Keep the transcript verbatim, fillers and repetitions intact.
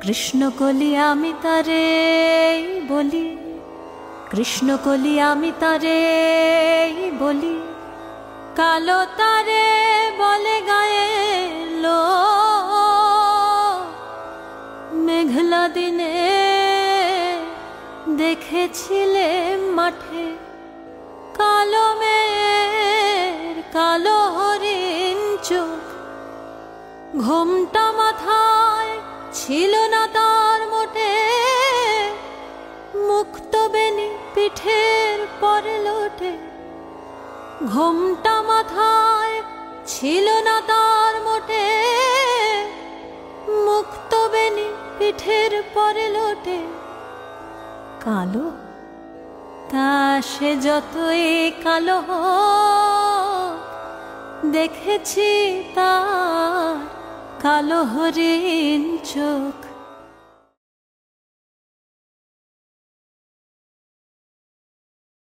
কৃষ্ণকলি আমি তারে বলি, কৃষ্ণকলি আমি তারে বলি, কালো তারে বলে গায়ের লোক। মেঘলা দিনে দেখেছিলে মাঠে কালো মেয়ের কালো হরিণ চোখ। ঘোমটা মাথায় ছিল না তার মোটে, মুক্ত বেনি পিঠের পরে লোটে। ঘোমটা মাথায় ছিল না তার মোটে, মুক্ত বেনি পিঠের পরে লোটে। কালো তা সে যতই কালো হোক, দেখেছি তার কালো হরিণ চোখ।